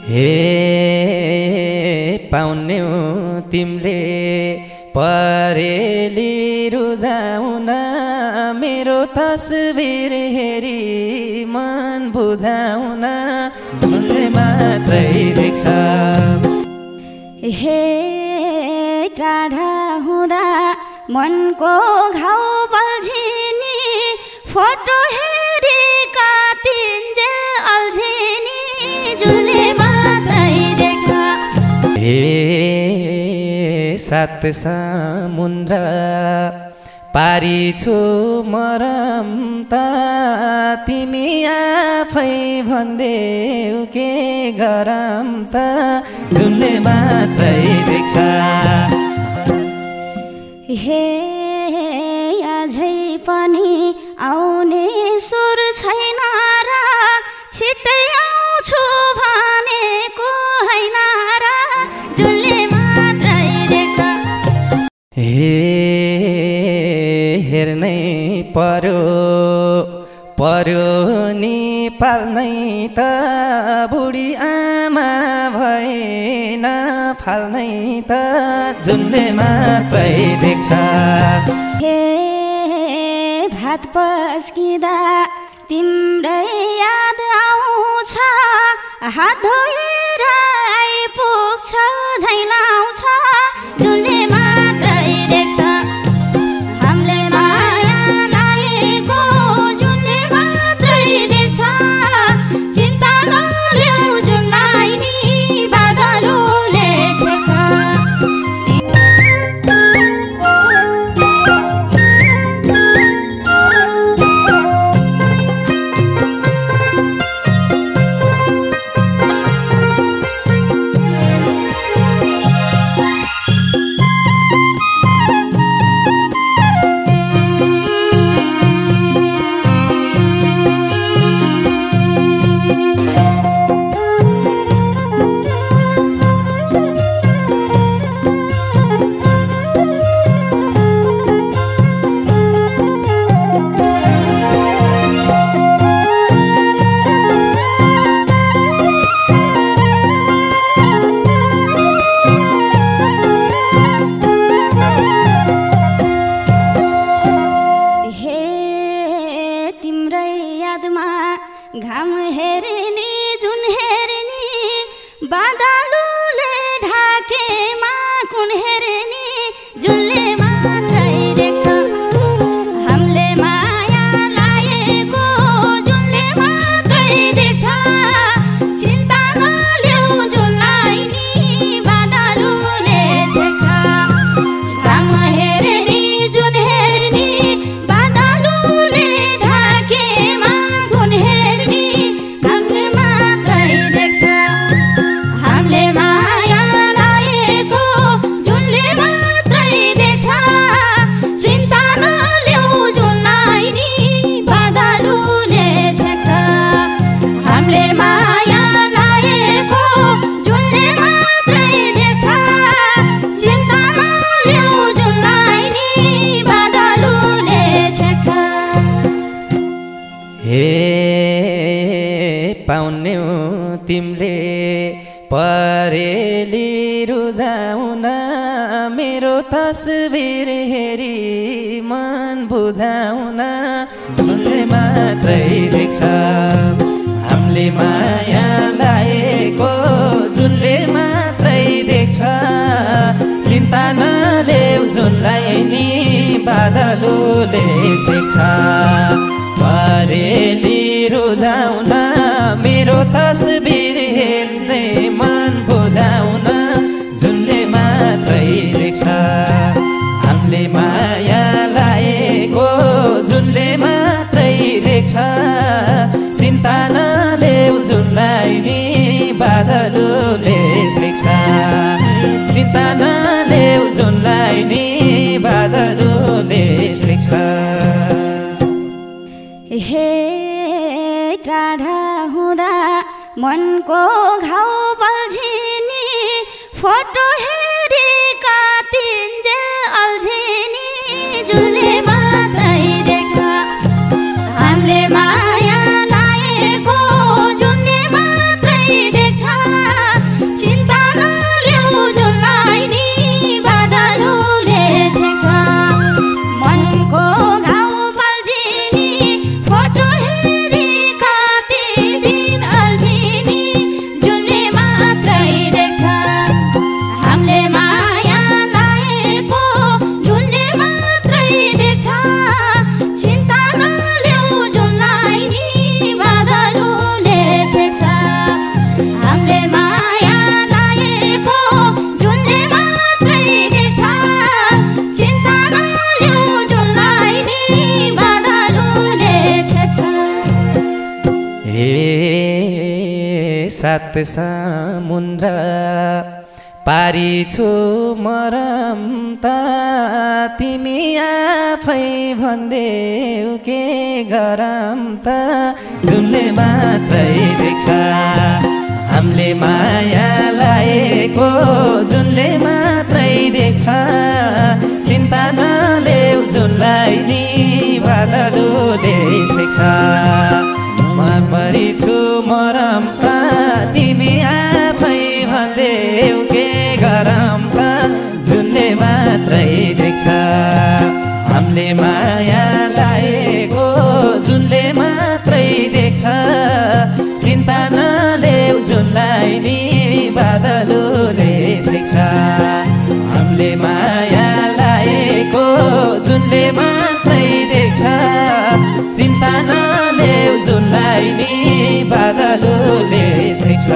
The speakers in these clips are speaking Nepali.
हे पाउन्यौ तिमीले परेली रुझाउन मेरो तस्बिर हेरी मन बुझाउन झुलले मात्रै देख्छ। हे टाढा हुँदा मनको घाउ बल्झिनी फोटो हेरी काटिन्जेल अल्झिनी झुलले मात्रै देख्छ। हे सात समुद्र पारी छु मरम त तिमी आफै भन्देऊ के गरम त झुलले मात्रै देख्छ। हे अझै पनि आउने सुर छैन र छिट्टै आउँछु भनेको होइन र झुलले मात्रै देख्छ। हे हेर्नै पर्यो नि पाल्नै त बुढी आमा भएन फाल्नै त झुलले मात्रै देख्छ। हे भात पस्किँदा तिम्रै याद आउँछ हात धोएर आइपुग्छ झैँ लाउँछ झुलले मात्रै देख्छ। हामीले माया लागेको झुलले मात्रै देख्छ। चिन्ता नलेऊ झुललाई नि बादलले छेक्छ। घाम हेर्ने जुन हेर्ने बादलले ढाकेमा कुन हेर्ने झुलले मात्रै देख्छ। हामीले माया लागेको झुलले मात्रै देख्छ। चिन्ता नलेऊ झुललाई नि बादलले छेक्छ। घाम हेर्ने जुन हेर्ने बादलले ढाकेमा कुन हेर्ने हामीले मात्रै देख्छ। हामीले माया लागेको झुलले मात्रै देख्छ। चिन्ता नलेऊ झुललाई नि बादलले छेक्छ। हामीले माया लागेको झुलले मात्रै देख्छ। चिन्ता नलेऊ झुललाई नि बादलले छेक्छ। हे पाउन्यौ तिमीले परेली रुझाउन मेरो तस्बिर हेरी मन बुझाउन झुलले मात्रै देख्छ। हामीले माया लागेको झुलले मात्रै देख्छ। चिन्ता नलेऊ झुललाई नि बादलले छेक्छ। परेली रुझाउन मेरो तस्बिर हेर्ने मन बुझाउन झुलले मात्रै देख्छ। हामीले माया लागेको झुलले मात्रै देख्छ। चिन्ता नलेऊ झुललाई नि बादलले छेक्छ। चिन्ता नलेऊ झुललाई नि बादलले छेक्छ। हे टाढा हुँदा मनको घाउ बल्झिनी फोटो हेरी काटिन्जेल अल्झिनी झुलले मात्रै देख्छ। हामीले माया लागेको झुलले मात्रै देख्छ। सात समुद्र पारी छु मरम त तिमी आफै भन्देऊ के गरम त जुनले मात्रै देख्छ हामीले माया लागेको जुनले मात्रै देख्छ चिन्ता नलेऊ जुनलाई नि बादलले छेक्छ मरमरी छु मरम त तिमी आफै भन्देऊ के गरम त जुनले मात्रै देख्छ हामीले माया लागेको जुनले मात्रै देख्छ चिन्ता नलेऊ जुनलाई नि बादलले छेक्छ हामीले माया लागेको जुनले मात्रै देख्छ चिन्ता नलेऊ जुनलाई नि बादलले छेक्छ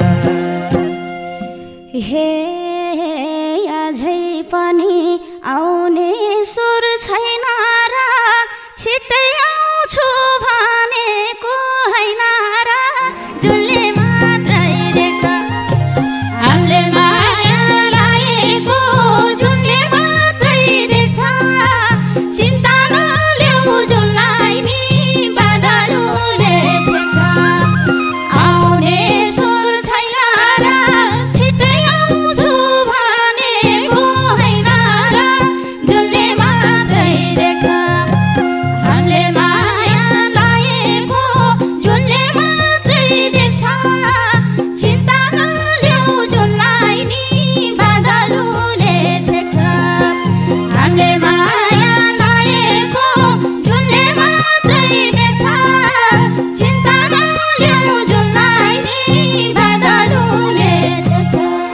हे अझै पनि आउने सुर छैन र छिट्टै आउँछु भनेको होइन र जुनले मात्रै देख्छ हामीले माया लागेको जुनले मात्रै देख्छ चिन्ता नलेऊ जुनलाई नि बादलले छेक्छ आउने सुर छैन र छिट्टै आउँछु भनेको होइन र जुनले मात्रै देख्छ हामीले माया लागेको जुनले मात्रै देख्छ चिन्ता नलेऊ जुनलाई नि बादलले छेक्छ हामीले माया लागेको जुनले मात्रै देख्छ चिन्ता नलेऊ जुनलाई नि बादलले छेक्छ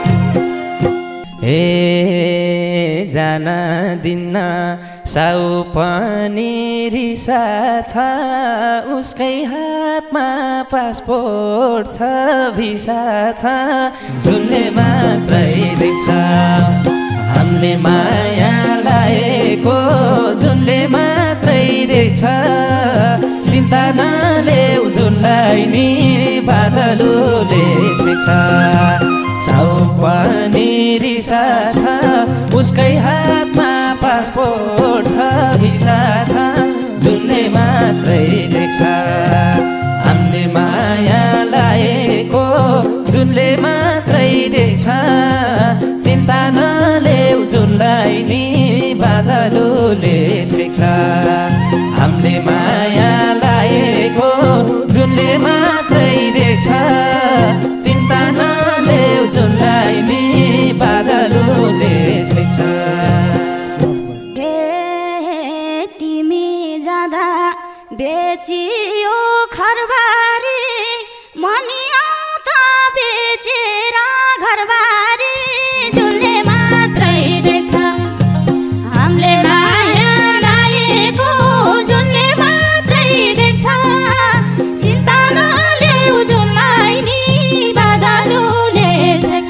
ए जान दिन्न साउ पनि रिसा छ उसकै हातमा पासपोर्ट छ भिसा छ जुनले मात्रै देख्छ हामीले माया लागेको जुनले मात्रै देख्छ चिन्ता नलेऊ जुनलाई नि बादलले छेक्छ साउ पनि रिसा छ उसकै हातमा पासपोर्ट छ भिसा छ जुनले मात्रै देख्छ हामीले माया लागेको जुनले मात्रै देख्छ चिन्ता नलेऊ जुनलाई नि बादलले छेक्छ हामीले माया लागेको जुनले मात्रै देख्छ चिन्ता नलेऊ जुनलाई नि बादलले छेक्छ तिमी जाँदा बेचियो खरबारी मनी आउँछ बेचेर घरबारी जुनले मात्रै देख्छ हामीले माया लागेको जुनले मात्रै देख्छ चिन्ता नलेऊ जुनलाई नि बादलले छेक्छ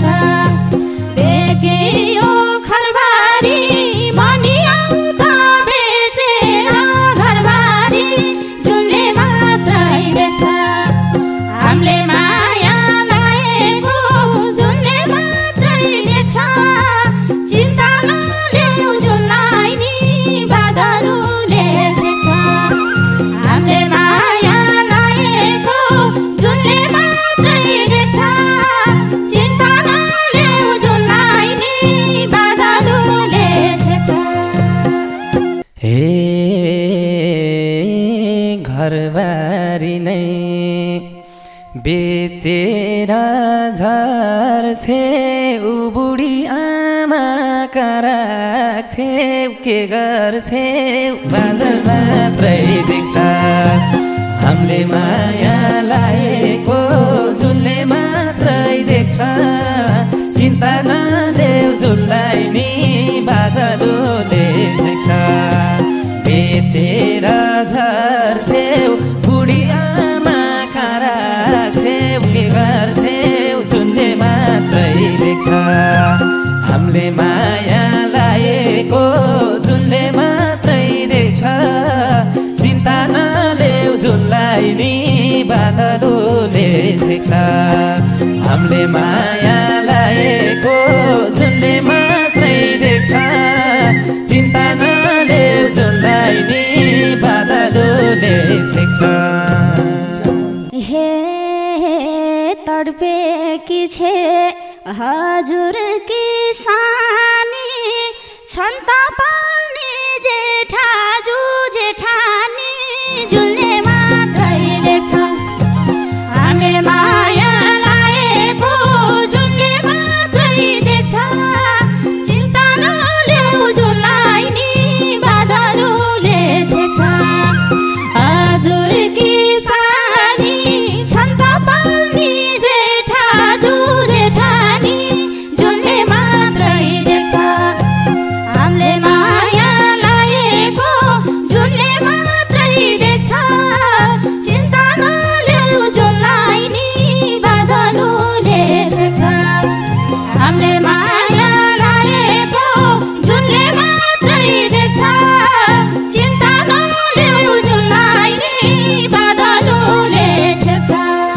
बेचियो खरबारी मनी आउँछ बेचेर घरबारी जुनले मात्रै देख्छ हामीले माया लागेको जुनले मात्रै देख्छ चिन्ता नलेऊ जुनलाई नि बादलले छेक्छ हामीले माया लागेको जुनले मात्रै देख्छ चिन्ता नलेऊ जुनलाई नि बादलले छेक्छ हे घरबारी नै बेचेर झर्छे उ बुढी आमा कराछे के गर्छे बादल मात्रै देख्छ हामीले माया लागेको जुनले मात्रै देख्छ चिन्ता नलेऊ जुनलाई नि बादलले छेक्छ बेचेर झर्छेउ बुढी आमा कराछेउ के गर्छेउ जुनले मात्रै देख्छ हामीले माया लागेको जुनले मात्रै देख्छ चिन्ता नलेऊ जुनलाई नि बादलले छेक्छ हामीले माया लाएको जुनले मात्रै देख्छ चिन्ता नलेऊ जुनलाई नि बादलले छेक्छ हे तडपेकी छे हजुर किसानी छन् त पाल्ने जेठाजु जेठानी जुनले मात्रै देख्छ हामीले माया लाएको जुनले मात्रै देख्छ चिन्ता नलेऊ जुनलाई नि बादलले छेक्छ हजुर किसानी छन् त पाल्ने जेठाजु जेठानी जुनले मात्रै देख्छ हामीले माया लाएको जुनले मात्रै देख्छ चिन्ता नलेऊ जुनलाई नि बादलले छेक्छ हामीले माया लाएको जुनले मात्रै देख्छ चिन्ता नलेऊ जुनलाई नि बादलले छेक्छ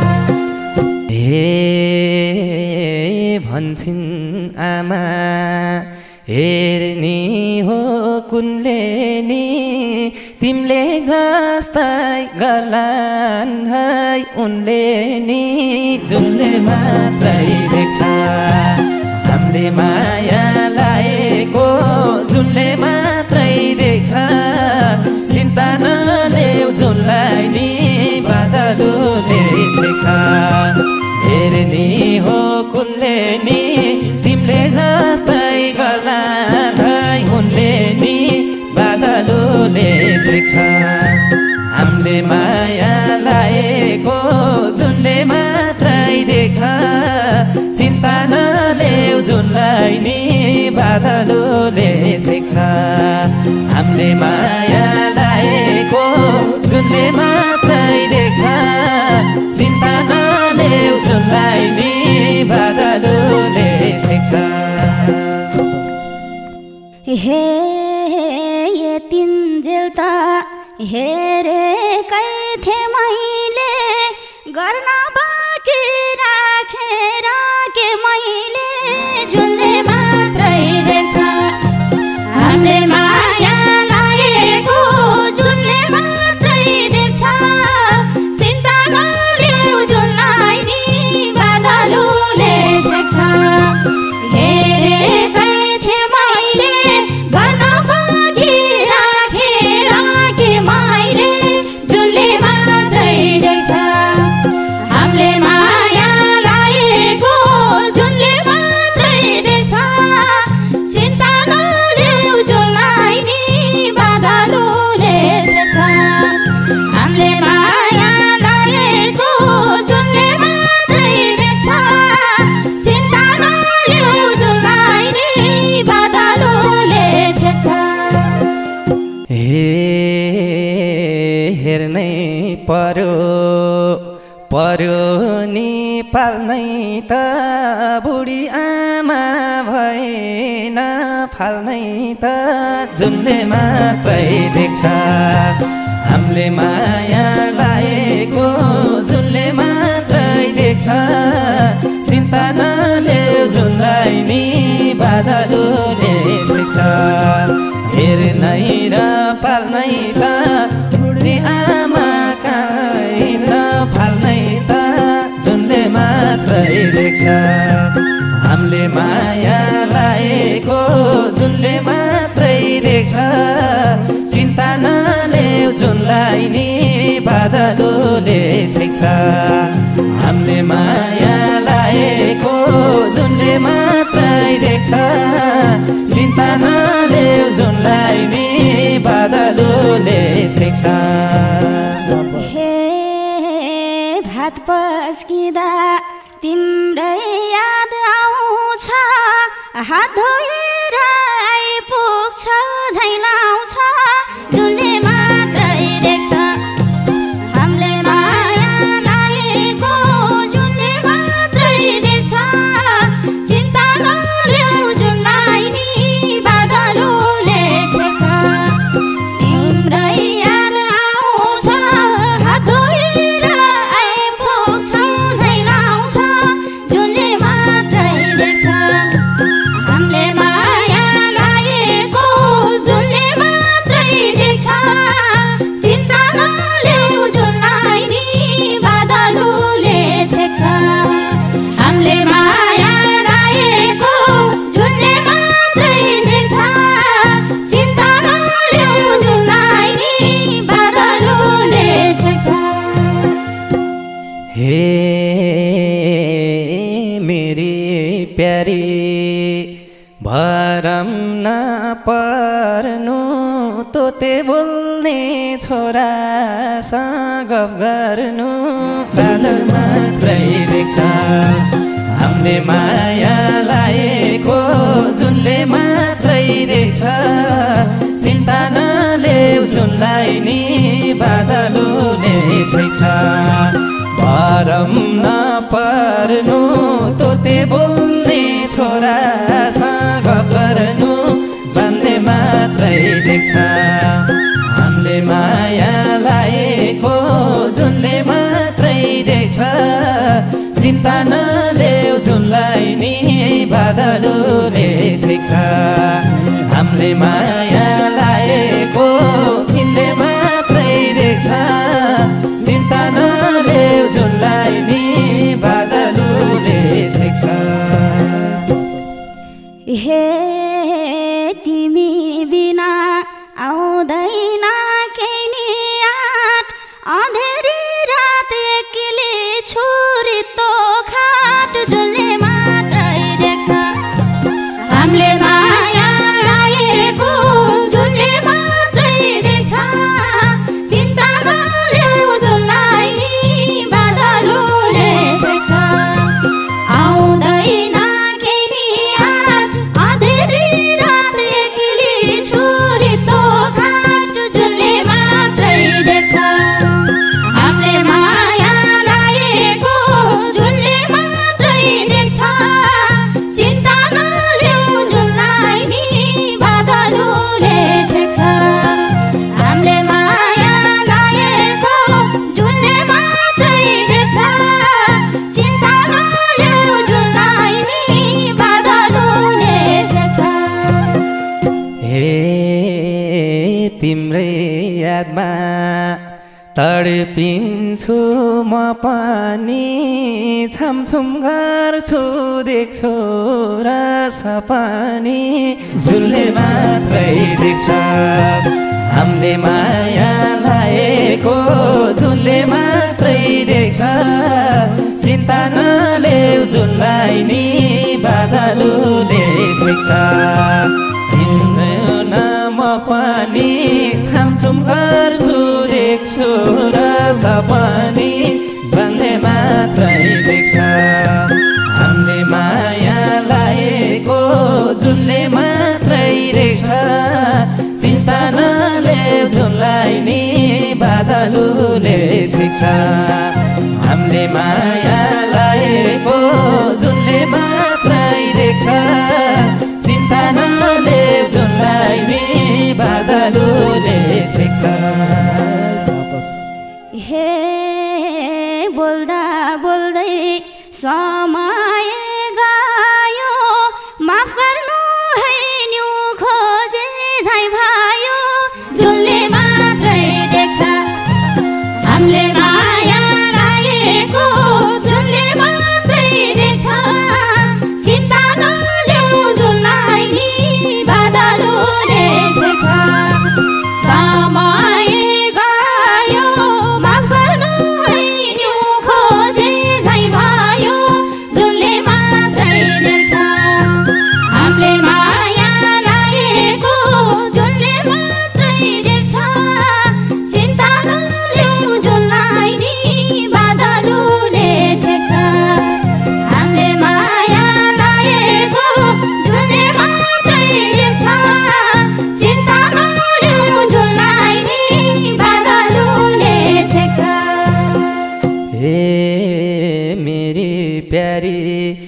भन्छन् आमा हेर्ने हो कुनले नि तिमीले जस्तै गर्लान् है उनले नि जुनले मात्रै देख्छ हामीले माया लाएको जुनले मात्रै देख्छ चिन्ता नलेऊ जुनलाई नि बादलले छेक्छ हेर्ने हो कुनले नि तिमीले जस्तै गर्लान् है उनले नि बादलले छेक्छ हामीले माया लाएको जुनले मात्रै देख्छ चिन्ता नलेऊ जुनलाई नि बादलले छेक्छ हामीले माया लाएको जुनले मात्रै देख्छ चिन्ता नलेऊ जुनलाई नि बादलले छेक्छ हे यतिन्जेल त हेरेकै थिएँ मैले गर्न बाँकी राखेर के मैले जुनले मात्रै देख्छ हामीले माया लाएको जुनले मात्रै देख्छ चिन्ता नलेऊ जुनलाई नि बादलले छेक्छ हेरेकै थिएँ मैले गर्न बाँकी राखेर के मैले जुनले मात्रै देख्छ हामीले माया लाएको जुनले मात्रै देख्छ चिन्ता नलेऊ जुनलाई नि बादलले छेक्छ हामीले माया लाएको जुनले मात्रै देख्छ चिन्ता नलेऊ जुनलाई नि बादलले छेक्छ हेर्नै पर्यो नि पाल्नै त बुढी आमा भएन फाल्नै त जुनले मात्रै देख्छ हामीले माया लाएको जुनले मात्रै देख्छ चिन्ता नलेऊ जुनलाई नि बादलले छेक्छ हेर्नै र पाल्नै त बुढी आमा होइन फाल्नै त जुनले मात्रै देख्छ हामीले माया लाएको जुनले मात्रै देख्छ चिन्ता नलेऊ जुनलाई नि बादलले छेक्छ हामीले माया लाएको जुनले मात्रै देख्छ चिन्ता नलेऊ जुनलाई नि बादलले छेक्छ हे भात पस्किँदा तिम्रै याद आउँछ हात धोएर आइपुग्छ झैँ लाउँछ जुनले मात्रै देख्छ हामीले माया लाएको जुनले मात्रै देख्छ चिन्ता नलेऊ जुनलाई नि बादलले छेक्छ तिम्रै याद आउँछ हात धोएर आइपुग्छ झैँ लाउँछ प्यारी भरम नपर्नु तोते बोल्ने छोरासँग गर्नु बादल मात्रै देख्छ हामीले माया लाएको जुनले मात्रै देख्छ चिन्ता नलेऊ जुनलाई नि बादलले छेक्छ भरम नपर्नु तोते बोल्ने छोरासँग गर्नु भन्ने मात्रै देख्छ हामीले माया लाएको जुनले मात्रै देख्छ चिन्ता नलेऊ जुनलाई नि बादलले छेक्छ हामीले माया लाएको जुनले मात्रै देख्छ चिन्ता नलेऊ जुनलाई नि बादलले छेक्छ हे तिमी बिना आउँदैन केही आठ अँधेरी रात एक्लै छोरी तो खाट जुनले मात्रै देख्छ हामीले माया लाएको जुनले मात्रै देख्छ चिन्ता नलेऊ जुनलाई नि बादलले छेक्छ आउँदैन केही आठ अँधेरी रात एक्लै छोरी तो खाट जुनले मात्रै देख्छ हामीले माया लाएको जुनले मात्रै देख्छ चिन्ता नलेऊ जुनलाई नि बादलले छेक्छ हामीले माया लाएको जुनले मात्रै देख्छ चिन्ता नलेऊ जुनलाई नि बादलले छेक्छ हे तिम्रै यादमा तडपिन्छु म पनि छमछुम गर्छु देख्छु र सपनी जुनले मात्रै देख्छ हामीले माया लाएको जुनले मात्रै देख्छ चिन्ता नलेऊ जुनलाई नि बादलले छेक्छ म पनि छमछुम गर्छु देख्छु र सपनी भन्ने मात्रै देख्छ हामीले माया लाएको जुनले मात्रै देख्छ चिन्ता नलेऊ जुनलाई नि बादलले छेक्छ हामीले माया लाएको जुनले मात्रै देख्छ चिन्ता नलेऊ जुनलाई नि बादलले छेक्छ हे बोल्दा बोल्दै समय गयो माफ गर्नु है न्यु खोजे झै भयो जुनले मात्रै देख्छ हामीले माया लाएको जुनले मात्रै देख्छ चिन्ता नलेऊ जुनलाई नि बादलले छेक्छ समय गयो माफ गर्नु है न्यु खोजे झै भयो जुनले मात्रै देख्छ हामीले माया लाएको जुनले मात्रै देख्छ चिन्ता नलेऊ जुनलाई नि बादलले छेक्छ हामीले माया लाएको जुनले मात्रै देख्छ चिन्ता नलेऊ जुनलाई नि बादलले छेक्छ हे मेरी प्यारी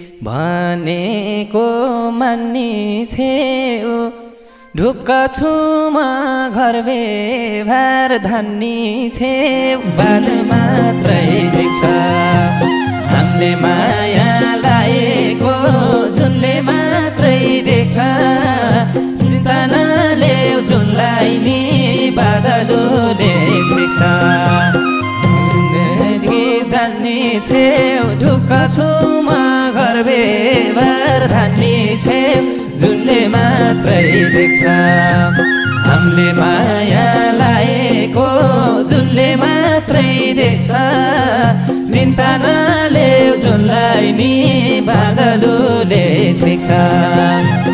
भनेको मान्ने छेउ ढुक्क छु म घर व्यवहार धान्ने छेउ बादल मात्रै देख्छ हामीले माया लाएको जुनले मात्रै देख्छ चिन्ता नलेऊ जुनलाई नि बादलले छेक्छ जान्ने छेउ ढुक्क छु म घर व्यवहार धान्ने छेउ जुनले मात्रै देख्छ हामीले माया लाएको जुनले मात्रै देख्छ चिन्ता नलेऊ जुनलाई नि बादलले छेक्छ